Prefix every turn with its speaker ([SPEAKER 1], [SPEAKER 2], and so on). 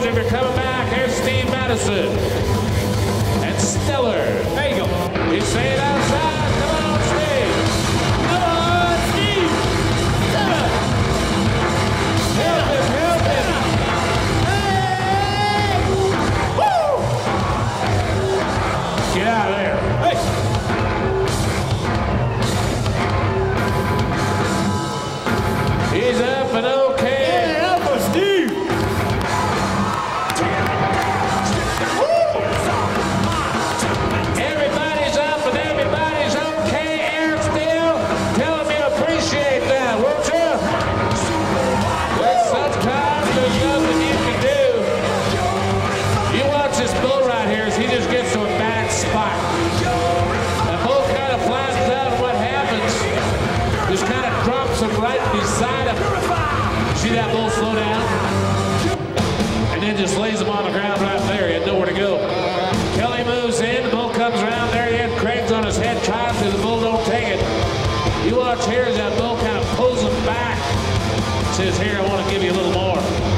[SPEAKER 1] if you're coming back. Here's Steve Maddison. And Stellar. There you go. He's saying outside. Come on, Steve. Come on, Steve. Stellar. Help him, help him. Hey! Woo! Get out of there. Hey! He's up and okay.
[SPEAKER 2] Yeah, help us, Steve.
[SPEAKER 1] Everybody's up and everybody's okay. Eriksdale, tell him you appreciate that, won't you? But sometimes there's nothing you can do. You watch this bull right here as he just gets to a bad spot. The bull kind of flattens out, and what happens just kind of drops him right beside him. See that bull slow down? And then just lays him on the ground right there. He had nowhere to go. Kelly moves in, the bull comes around there. He had Craig's on his head, trying to, the bull don't take it. You watch here as that bull kind of pulls him back. Says, here, I want to give you a little more.